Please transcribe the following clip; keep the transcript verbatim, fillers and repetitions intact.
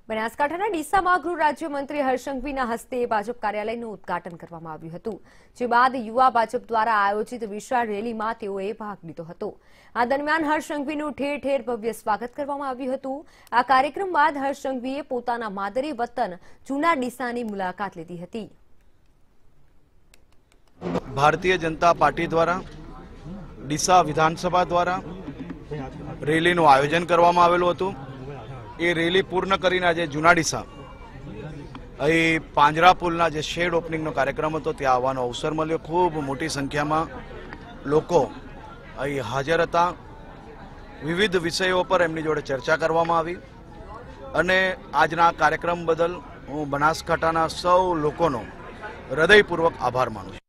બનાસકાંઠાના ડીસામાં ગૃહ રાજ્યમંત્રી હર્ષ સંઘવીના હસ્તે ભાજપ કાર્યાલયનું ઉદ્ઘાટન કરવામાં આવ્યું હતું, જે બાદ યુવા ભાજપ દ્વારા આયોજિત વિશાળ રેલીમાં તેઓએ ભાગ લીધો હતો। આ દરમિયાન હર્ષ સંઘવીનું ઠેર ઠેર ભવ્ય સ્વાગત કરવામાં આવ્યું હતું। આ કાર્યક્રમ બાદ હર્ષ સંઘવીએ પોતાના માદરે વતન જૂના ડીસાની મુલાકાત લીધી હતી। ભારતીય જનતા પાર્ટી દ્વારા ડીસા વિધાનસભા દ્વારા રેલીનું આયોજન કરવામાં આવેલું હતું। એ રેલી પૂર્ણ કરીને આજે જૂના ડીસા અહીં પાંજરા પુલના જે શેડ ઓપનિંગનો કાર્યક્રમ હતો ત્યાં આવવાનો અવસર મળ્યો। ખૂબ મોટી સંખ્યામાં લોકો અહીં હાજર હતા। વિવિધ વિષયો પર એમની જોડે ચર્ચા કરવામાં આવી અને આજના કાર્યક્રમ બદલ હું બનાસકાંઠાના સૌ લોકોનો હૃદયપૂર્વક આભાર માનું છું।